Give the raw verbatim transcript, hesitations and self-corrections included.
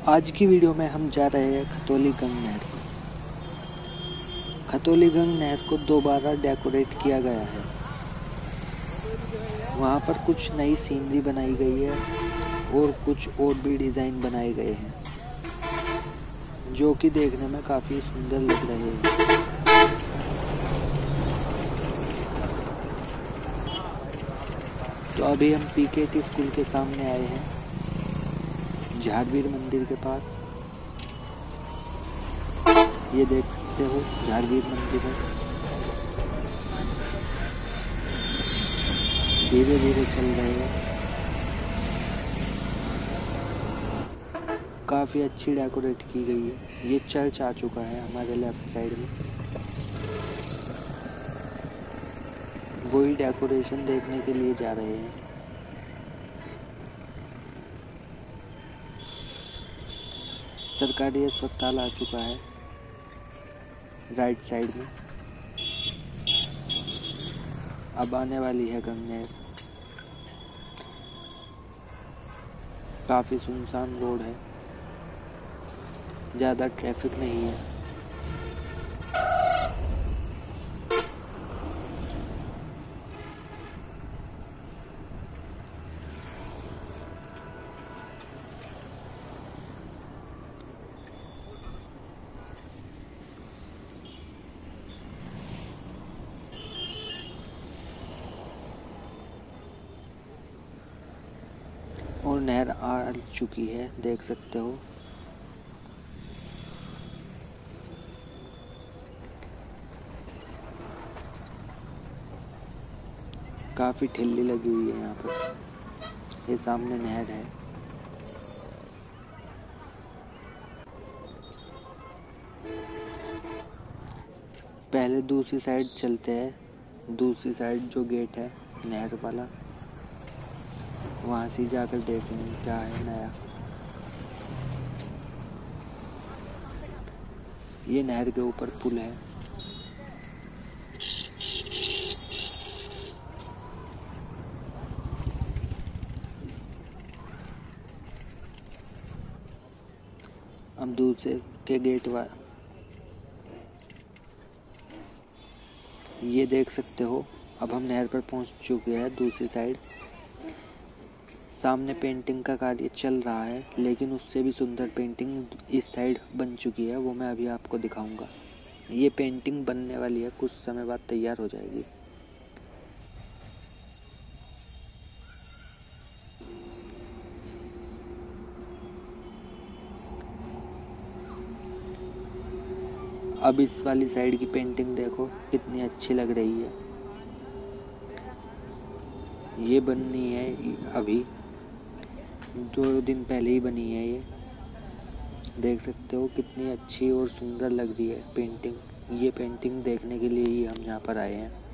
आज की वीडियो में हम जा रहे हैं खतौली गंग नहर को। खतौली गंग नहर को दोबारा डेकोरेट किया गया है। वहाँ पर कुछ नई सीनरी बनाई गई है और कुछ और भी डिज़ाइन बनाए गए हैं जो कि देखने में काफ़ी सुंदर लग रहे हैं। तो अभी हम पीकेटी स्कूल के सामने आए हैं, झारवीर मंदिर के पास। ये देख सकते हो झारवीर मंदिर है। धीरे धीरे चल रहे हैं। काफ़ी अच्छी डेकोरेट की गई है। ये चर्च आ चुका है हमारे लेफ्ट साइड में। वही डेकोरेशन देखने के लिए जा रहे हैं। सरकारी अस्पताल आ चुका है राइट साइड में। अब आने वाली है गंग नहर। काफ़ी सुनसान रोड है, ज़्यादा ट्रैफिक नहीं है। और नहर आ चुकी है, देख सकते हो। काफ़ी ठेली लगी हुई है यहाँ पर। ये सामने नहर है। पहले दूसरी साइड चलते हैं। दूसरी साइड जो गेट है नहर वाला, वहाँ से जाकर देखेंगे क्या है नया। ये नहर के ऊपर पुल है। अब दूसरे के गेट वा ये देख सकते हो। अब हम नहर पर पहुंच चुके हैं दूसरी साइड। सामने पेंटिंग का कार्य चल रहा है, लेकिन उससे भी सुंदर पेंटिंग इस साइड बन चुकी है। वो मैं अभी आपको दिखाऊंगा। ये पेंटिंग बनने वाली है, कुछ समय बाद तैयार हो जाएगी। अब इस वाली साइड की पेंटिंग देखो कितनी अच्छी लग रही है। ये बननी है अभी, दो दिन पहले ही बनी है। ये देख सकते हो कितनी अच्छी और सुंदर लग रही है पेंटिंग। ये पेंटिंग देखने के लिए ही हम यहाँ पर आए हैं।